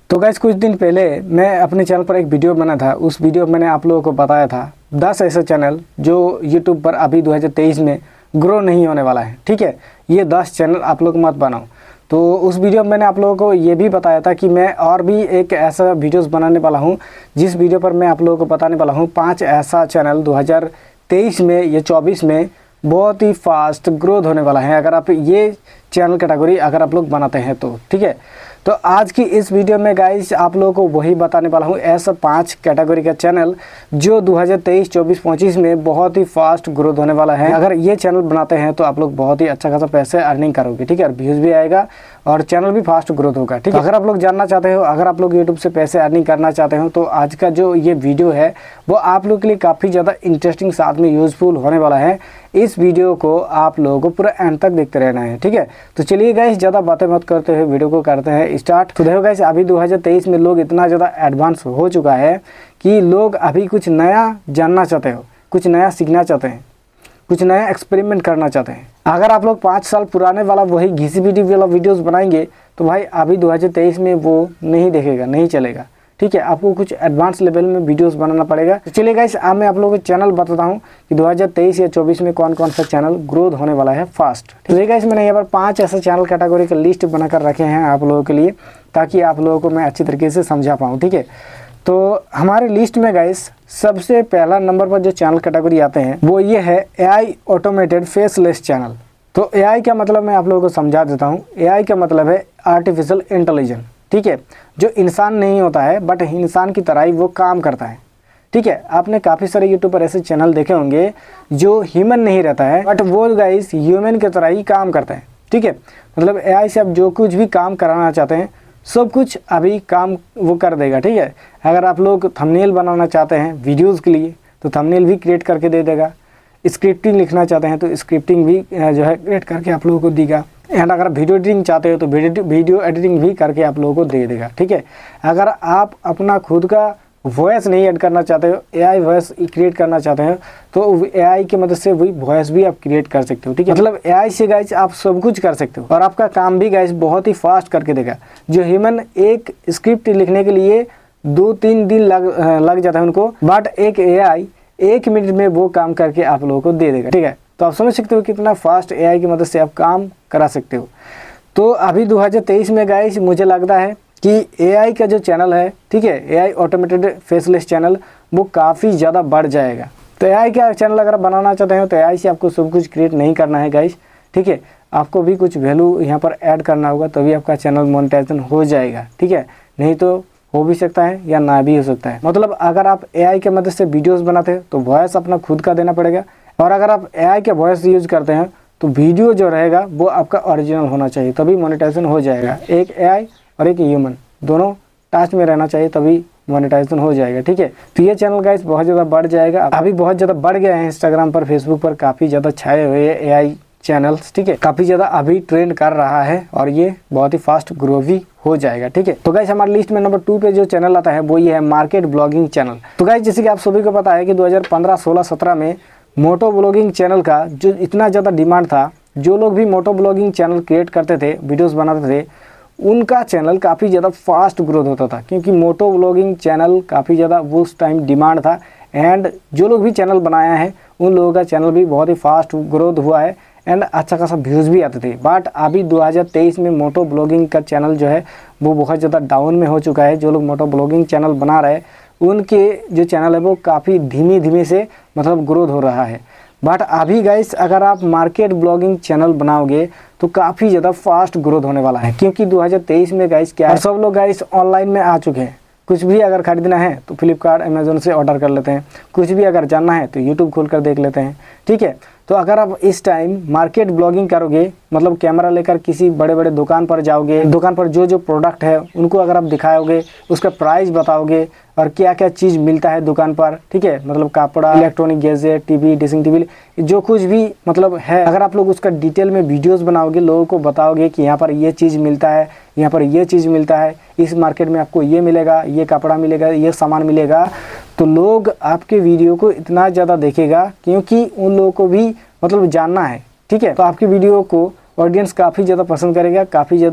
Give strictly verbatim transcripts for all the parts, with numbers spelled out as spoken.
तो गाइस कुछ दिन पहले मैं अपने चैनल पर एक वीडियो बना था। उस वीडियो में मैंने आप लोगों को बताया था दस ऐसे चैनल जो यूट्यूब पर अभी दो हज़ार तेईस में ग्रो नहीं होने वाला है। ठीक है, ये दस चैनल आप लोग मत बनाओ। तो उस वीडियो में मैंने आप लोगों को ये भी बताया था कि मैं और भी एक ऐसा वीडियोस बनाने वाला हूँ जिस वीडियो पर मैं आप लोगों को बताने वाला हूँ पाँच ऐसा चैनल दो हज़ार तेईस में या चौबीस में बहुत ही फास्ट ग्रोथ होने वाला है अगर आप ये चैनल कैटेगरी अगर आप लोग बनाते हैं तो। ठीक है, तो आज की इस वीडियो में गाइस आप लोगों को वही बताने वाला हूँ ऐसा पांच कैटेगरी का चैनल जो दो हज़ार तेईस चौबीस पच्चीस में बहुत ही फास्ट ग्रोथ होने वाला है। अगर ये चैनल बनाते हैं तो आप लोग बहुत ही अच्छा खासा पैसे अर्निंग करोगे। ठीक है, और व्यूज़ भी आएगा और चैनल भी फास्ट ग्रोथ होगा। ठीक है, अगर आप लोग जानना चाहते हो, अगर आप लोग यूट्यूब से पैसे अर्निंग करना चाहते हो तो आज का जो ये वीडियो है वो आप लोग के लिए काफ़ी ज़्यादा इंटरेस्टिंग साथ में यूज़फुल होने वाला है। इस वीडियो को आप लोगों को पूरा एंड तक देखते रहना है। ठीक है, तो चलिए गाइस ज़्यादा बातें मत करते हुए वीडियो को करते हैं स्टार्ट। तो देखो गाइस अभी दो हज़ार तेईस में लोग इतना ज़्यादा एडवांस हो चुका है कि लोग अभी कुछ नया जानना चाहते हो, कुछ नया सीखना चाहते हैं, कुछ नया एक्सपेरिमेंट करना चाहते हैं। अगर आप लोग पाँच साल पुराने वाला वही घिसी पिटी वाला वीडियोस बनाएंगे तो भाई अभी दो हज़ार तेईस में वो नहीं देखेगा, नहीं चलेगा। ठीक है, आपको कुछ एडवांस लेवल में वीडियोस बनाना पड़ेगा। तो चलिए गाइस अब मैं आप लोगों को चैनल बताता हूँ कि दो हज़ार तेईस या चौबीस में कौन कौन सा चैनल ग्रोथ होने वाला है फास्ट। तो ये गाइस मैंने यहाँ पर पाँच ऐसे चैनल कैटेगरी का लिस्ट बनाकर रखे हैं आप लोगों के लिए ताकि आप लोगों को मैं अच्छी तरीके से समझा पाऊँ। ठीक है, तो हमारे लिस्ट में गाइस सबसे पहला नंबर पर जो चैनल कैटेगरी आते हैं वो ये है एआई ऑटोमेटेड फेसलेस चैनल। तो एआई का मतलब मैं आप लोगों को समझा देता हूँ। एआई का मतलब है आर्टिफिशियल इंटेलिजेंस। ठीक है, जो इंसान नहीं होता है बट इंसान की तरह ही वो काम करता है। ठीक है, आपने काफ़ी सारे यूट्यूब पर ऐसे चैनल देखे होंगे जो ह्यूमन नहीं रहता है बट वो गाइस ह्यूमन की तरह ही काम करता है। ठीक है, मतलब एआई से आप जो कुछ भी काम कराना चाहते हैं सब कुछ अभी काम वो कर देगा। ठीक है, अगर आप लोग थंबनेल बनाना चाहते हैं वीडियोज़ के लिए तो थंबनेल भी क्रिएट करके दे देगा। स्क्रिप्टिंग लिखना चाहते हैं तो स्क्रिप्टिंग भी जो है क्रिएट करके आप लोगों को देगा। एंड अगर वीडियो एडिटिंग चाहते हो तो वीडियो एडिटिंग भी करके आप लोगों को दे देगा। ठीक है, अगर आप अपना खुद का वॉइस नहीं ऐड करना चाहते हो, एआई वॉइस क्रिएट करना चाहते हैं तो एआई की मदद से वही वॉइस भी आप क्रिएट कर सकते हो। ठीक है, मतलब एआई से गाइस आप सब कुछ कर सकते हो और आपका काम भी गाइस बहुत ही फास्ट करके देगा। जो ह्यूमन एक स्क्रिप्ट लिखने के लिए दो तीन दिन लग लग जाता है उनको, बट एक एआई एक मिनट में वो काम करके आप लोगों को दे देगा। ठीक है, तो आप समझ सकते हो कितना फास्ट एआई की मदद से आप काम करा सकते हो। तो अभी दो हज़ार तेईस में गाइस मुझे लगता है कि एआई का जो चैनल है, ठीक है, एआई ऑटोमेटेड फेसलेस चैनल वो काफ़ी ज़्यादा बढ़ जाएगा। तो एआई का चैनल अगर बनाना चाहते हो तो एआई से आपको सब कुछ क्रिएट नहीं करना है गाइस। ठीक है, आपको भी कुछ वैल्यू यहाँ पर ऐड करना होगा तभी आपका चैनल मोनेटाइजेशन हो जाएगा। ठीक है, नहीं तो हो भी सकता है या ना भी हो सकता है। मतलब अगर आप एआई की मदद से वीडियोज़ बनाते हैं तो वॉइस अपना खुद का देना पड़ेगा और अगर आप एआई के वॉइस यूज़ करते हैं तो वीडियो जो रहेगा वो आपका ओरिजिनल होना चाहिए तभी मोनेटाइजेशन हो जाएगा। एक एआई और एक ह्यूमन दोनों टच में रहना चाहिए तभी मोनेटाइजेशन हो जाएगा। ठीक है, तो ये चैनल गाइस बहुत ज़्यादा बढ़ जाएगा। अभी बहुत ज़्यादा बढ़ गया है, इंस्टाग्राम पर फेसबुक पर काफ़ी ज़्यादा छाए हुए हैं एआई चैनल्स। ठीक है, काफ़ी ज़्यादा अभी ट्रेंड कर रहा है और ये बहुत ही फास्ट ग्रो भी हो जाएगा। ठीक है, तो गाइस हमारे लिस्ट में नंबर टू पे जो चैनल आता है वो ये है मार्केट ब्लॉगिंग चैनल। तो गाइस जैसे कि आप सभी को पता है कि दो हज़ार पंद्रह सोलह सत्रह में मोटो ब्लॉगिंग चैनल का जो इतना ज़्यादा डिमांड था, जो लोग भी मोटो ब्लॉगिंग चैनल क्रिएट करते थे, वीडियोस बनाते थे, उनका चैनल काफ़ी ज़्यादा फास्ट ग्रोथ होता था क्योंकि मोटो ब्लॉगिंग चैनल काफ़ी ज़्यादा उस टाइम डिमांड था। एंड जो लोग भी चैनल बनाया है उन लोगों का चैनल भी बहुत ही फास्ट ग्रोथ हुआ है एंड अच्छा खासा व्यूज़ भी आते थे। बट अभी दो हज़ार तेईस में मोटो ब्लॉगिंग का चैनल जो है वो बहुत ज़्यादा डाउन में हो चुका है। जो लोग मोटो ब्लॉगिंग चैनल बना रहे हैं उनके जो चैनल है वो काफ़ी धीमे धीमे से मतलब ग्रोथ हो रहा है। बट अभी गाइस अगर आप मार्केट ब्लॉगिंग चैनल बनाओगे तो काफ़ी ज़्यादा फास्ट ग्रोथ होने वाला है क्योंकि दो हज़ार तेईस में गाइस क्या है, सब लोग गाइस ऑनलाइन में आ चुके हैं। कुछ भी अगर खरीदना है तो फ्लिपकार्ट अमेज़न से ऑर्डर कर लेते हैं, कुछ भी अगर जानना है तो यूट्यूब खोल कर देख लेते हैं। ठीक है, तो अगर आप इस टाइम मार्केट ब्लॉगिंग करोगे, मतलब कैमरा लेकर किसी बड़े बड़े दुकान पर जाओगे, दुकान पर जो जो प्रोडक्ट है उनको अगर आप दिखाओगे, उसका प्राइस बताओगे और क्या क्या चीज़ मिलता है दुकान पर। ठीक है, मतलब कपड़ा, electronic gadget, TV, dressing table, जो कुछ भी मतलब है, अगर आप लोग उसका डिटेल में वीडियोस बनाओगे, लोगों को बताओगे कि यहाँ पर ये चीज़ मिलता है, यहाँ पर ये चीज़ मिलता है, इस मार्केट में आपको ये मिलेगा, ये कपड़ा मिलेगा, ये सामान मिलेगा, तो लोग आपके वीडियो को इतना ज़्यादा देखेगा क्योंकि उन लोगों को भी मतलब जानना है। ठीक है, तो आपकी वीडियो को ऑडियंस काफ़ी ज़्यादा पसंद करेगा, काफ़ी ज़्यादा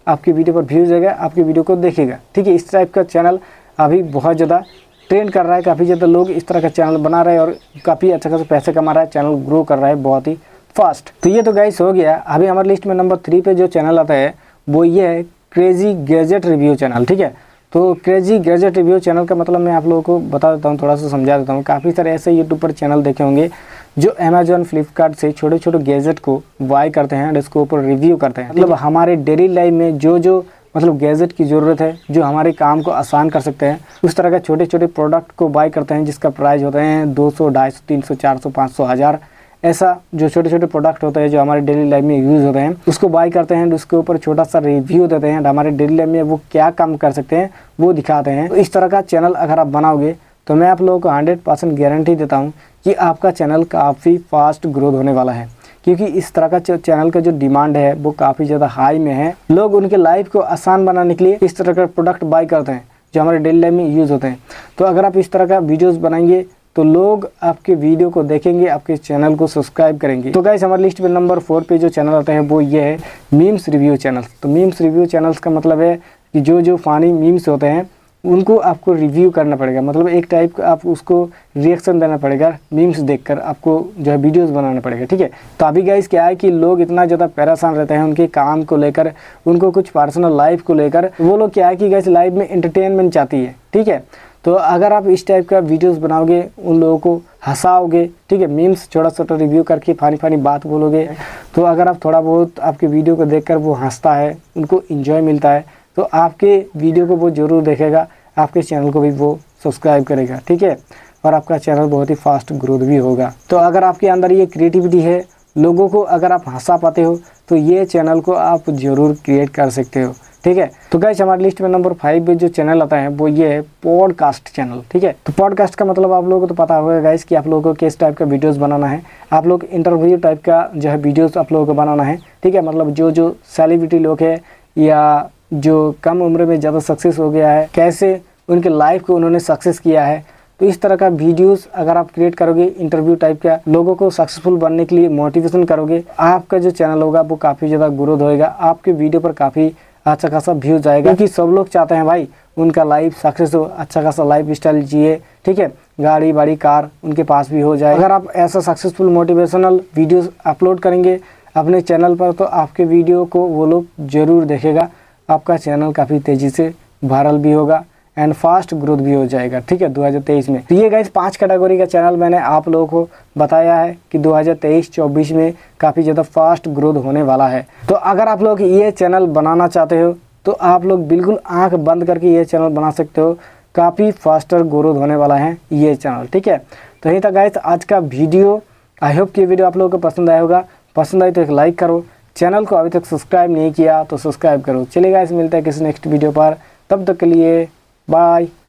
आपकी वीडियो पर व्यूज़ आएगा, आपकी वीडियो को देखेगा। ठीक है, इस टाइप का चैनल अभी बहुत ज़्यादा ट्रेंड कर रहा है, काफ़ी ज़्यादा लोग इस तरह का चैनल बना रहे हैं और काफ़ी अच्छा खासा पैसे कमा रहा है, चैनल ग्रो कर रहा है बहुत ही फास्ट। तो ये तो गाइस हो गया। अभी हमारे लिस्ट में नंबर थ्री पे जो चैनल आता है वो ये है क्रेजी गैजेट रिव्यू चैनल। ठीक है, तो क्रेजी गैजेट रिव्यू चैनल का मतलब मैं आप लोगों को बता देता हूँ, थोड़ा सा समझा देता हूँ। काफ़ी सारे ऐसे यूट्यूब पर चैनल देखे होंगे जो अमेजोन फ्लिपकार्ट से छोटे छोटे गैजेट को बाय करते हैं और इसको ऊपर रिव्यू करते हैं। मतलब हमारे डेली लाइफ में जो जो मतलब गैजेट की ज़रूरत है, जो हमारे काम को आसान कर सकते हैं, उस तरह का छोटे छोटे प्रोडक्ट को बाय करते हैं जिसका प्राइस होते हैं दो सौ, ढाई सौ, तीन सौ, चार सौ, पाँच सौ, हज़ार। ऐसा जो छोटे छोटे प्रोडक्ट होते हैं जो हमारे डेली लाइफ में यूज़ होते हैं उसको बाय करते हैं, उसके ऊपर छोटा सा रिव्यू देते हैं, हमारे डेली लाइफ में वो क्या काम कर सकते हैं वो दिखाते हैं। तो इस तरह का चैनल अगर आप बनाओगे तो मैं आप लोगों को हंड्रेड परसेंट गारंटी देता हूँ कि आपका चैनल काफ़ी फास्ट ग्रोथ होने वाला है, क्योंकि इस तरह का चैनल का जो डिमांड है वो काफ़ी ज़्यादा हाई में है। लोग उनके लाइफ को आसान बनाने के लिए इस तरह का प्रोडक्ट बाय करते हैं जो हमारे डेली लाइफ में यूज़ होते हैं। तो अगर आप इस तरह का वीडियोस बनाएंगे तो लोग आपके वीडियो को देखेंगे, आपके चैनल को सब्सक्राइब करेंगे। तो गाइस हमारी लिस्ट में नंबर फोर पे जो चैनल आता है वो ये है मीम्स रिव्यू चैनल। तो मीम्स रिव्यू चैनल्स का मतलब है कि जो जो फ़नी मीम्स होते हैं उनको आपको रिव्यू करना पड़ेगा, मतलब एक टाइप का आप उसको रिएक्शन देना पड़ेगा, मीम्स देखकर आपको जो है वीडियोस बनाना पड़ेगा। ठीक है, तो अभी गाइस क्या है कि लोग इतना ज़्यादा परेशान रहते हैं उनके काम को लेकर, उनको कुछ पर्सनल लाइफ को लेकर। वो लोग क्या है कि गाइस लाइफ में एंटरटेनमेंट चाहती है। ठीक है, तो अगर आप इस टाइप का वीडियोस बनाओगे, उन लोगों को हंसाओगे, ठीक है, मीम्स छोटा छोटा रिव्यू करके फानी फानी बात बोलोगे, तो अगर आप थोड़ा बहुत आपके वीडियो को देखकर वो हंसता है, उनको इन्जॉय मिलता है, तो आपके वीडियो को वो ज़रूर देखेगा, आपके चैनल को भी वो सब्सक्राइब करेगा। ठीक है, और आपका चैनल बहुत ही फास्ट ग्रोथ भी होगा। तो अगर आपके अंदर ये क्रिएटिविटी है, लोगों को अगर आप हंसा पाते हो, तो ये चैनल को आप ज़रूर क्रिएट कर सकते हो। ठीक है, तो गाइस हमारी लिस्ट में नंबर फाइव पे जो चैनल आता है वो ये है पॉडकास्ट चैनल। ठीक है, तो पॉडकास्ट का मतलब आप लोगों को तो पता होगा गाइस कि आप लोगों को किस टाइप का वीडियोस बनाना है। आप लोग इंटरव्यू टाइप का जो है वीडियोस आप लोगों को बनाना है। ठीक है, मतलब जो जो सेलिब्रिटी लोग हैं या जो कम उम्र में ज़्यादा सक्सेस हो गया है, कैसे उनके लाइफ को उन्होंने सक्सेस किया है, तो इस तरह का वीडियोस अगर आप क्रिएट करोगे, इंटरव्यू टाइप का, लोगों को सक्सेसफुल बनने के लिए मोटिवेशन करोगे, आपका जो चैनल होगा वो काफ़ी ज़्यादा ग्रोथ होएगा, आपके वीडियो पर काफ़ी अच्छा खासा व्यूज आएगा, क्योंकि सब लोग चाहते हैं भाई उनका लाइफ सक्सेस हो, अच्छा खासा लाइफ स्टाइल जिए। ठीक है, गाड़ी बाड़ी कार उनके पास भी हो जाए। अगर आप ऐसा सक्सेसफुल मोटिवेशनल वीडियोस अपलोड करेंगे अपने चैनल पर तो आपके वीडियो को वो लोग ज़रूर देखेगा, आपका चैनल काफ़ी तेज़ी से वायरल भी होगा एंड फास्ट ग्रोथ भी हो जाएगा। ठीक है, दो हज़ार तेईस में। तो ये गाइस पांच कैटेगरी का चैनल मैंने आप लोगों को बताया है कि दो हज़ार तेईस चौबीस में काफ़ी ज़्यादा फास्ट ग्रोथ होने वाला है। तो अगर आप लोग ये चैनल बनाना चाहते हो तो आप लोग बिल्कुल आंख बंद करके ये चैनल बना सकते हो, काफ़ी फास्टर ग्रोथ होने वाला है ये चैनल। ठीक है, तो यही था गाइस आज का वीडियो। आई होप कि ये वीडियो आप लोगों को पसंद आया होगा। पसंद आई तो एक लाइक करो, चैनल को अभी तक सब्सक्राइब नहीं किया तो सब्सक्राइब करो। चलिए गाइस, मिलता है किसी नेक्स्ट वीडियो पर, तब तक के लिए बाय।